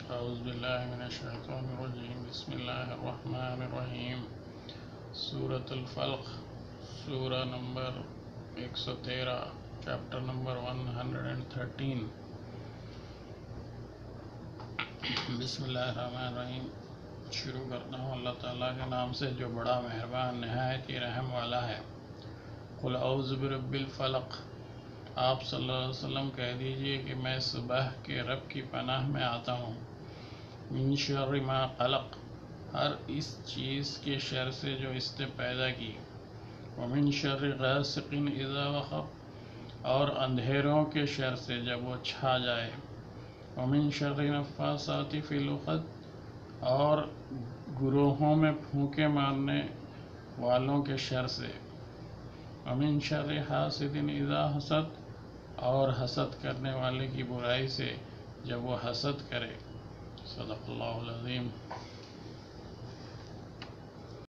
اعوذ باللہ من الشیطان الرجیم بسم اللہ الرحمن الرحیم سورة الفلق سورہ نمبر 113 چیپٹر نمبر 113 بسم اللہ الرحمن الرحیم شروع کرتا ہوں اللہ تعالیٰ کے نام سے جو بڑا مہربان نہایت ہی رحم والا ہے۔ قل اعوذ برب الفلق، آپ صلی اللہ علیہ وسلم کہہ دیجئے کہ میں صبح کے رب کی پناہ میں آتا ہوں۔ من شر ما خلق، ہر اس چیز کے شر سے جو اس نے پیدا کی۔ ومن شر غاسق اذا وقب، اور اندھیروں کے شر سے جب وہ چھا جائے۔ ومن شر نفاثات فی العقد، اور گروہوں میں پھونکے مارنے والوں کے شر سے۔ ومن شر حاسد اذا حسد، اور حسد کرنے والے کی برائی سے جب وہ حسد کرے۔ صدق اللہ العظیم۔